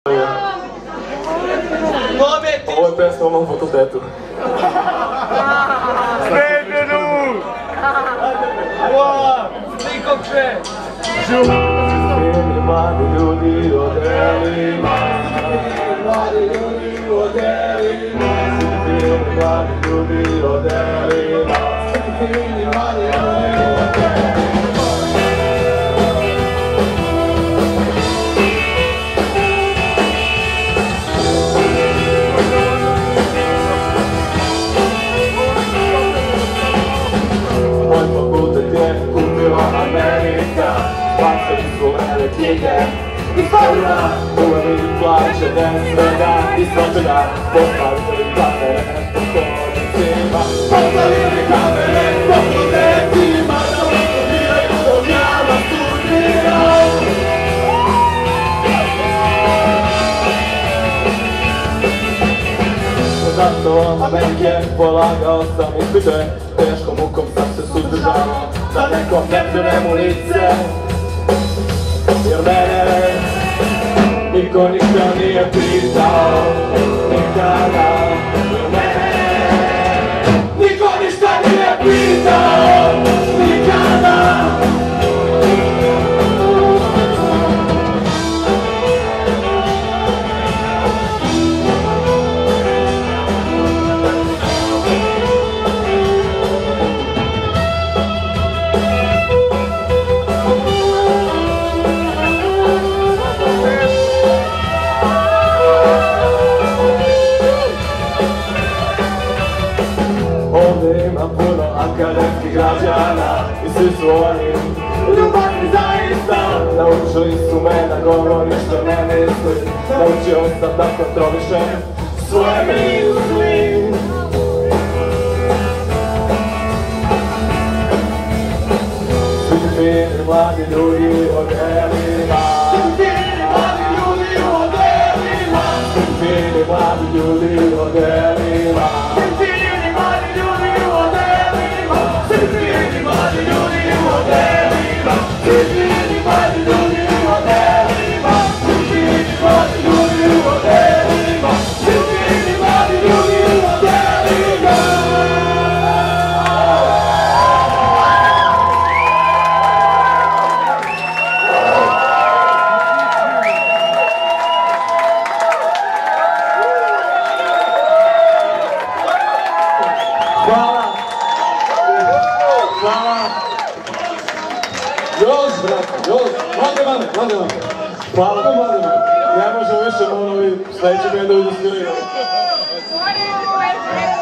Ovo je pesma o mom fakultetu. Sredenu! Niko kre! Bili mladi ljudi u odelima, mladi ljudi u odelima, bili mladi ljudi u odelima, bili mladi ljudi u odelima. Moj fakultet je kupila Amerika, bacili su mene knjige i stavila uve vidim plaćene svega i svačega. Postavili kamere po hodnicima, postavili kamere po hodnicima, da ustavljaju dok ja vas studiram. Zato Amerike polagao sam ispite, teškom mukom sam se suzdržao da nekom ne pljunem u lice, jer mene niko ništa nije pitao, nikada. Jer mene niko ništa nije pitao, nikada. Ovdje ima puno akademskih građana i svi su oni ljubavni zaista. Naučili su me da govorim što ne mislim, naučio sam da kontrolišem svoje misli. Svi fini mladi ljudi u odelima, svi fini mladi ljudi u odelima, svi fini mladi ljudi u odelima. Još, brate, još, mlade mame. Hvala vam, mlade mame. Ne možemo više, sljedeći bend da uđe sviraju.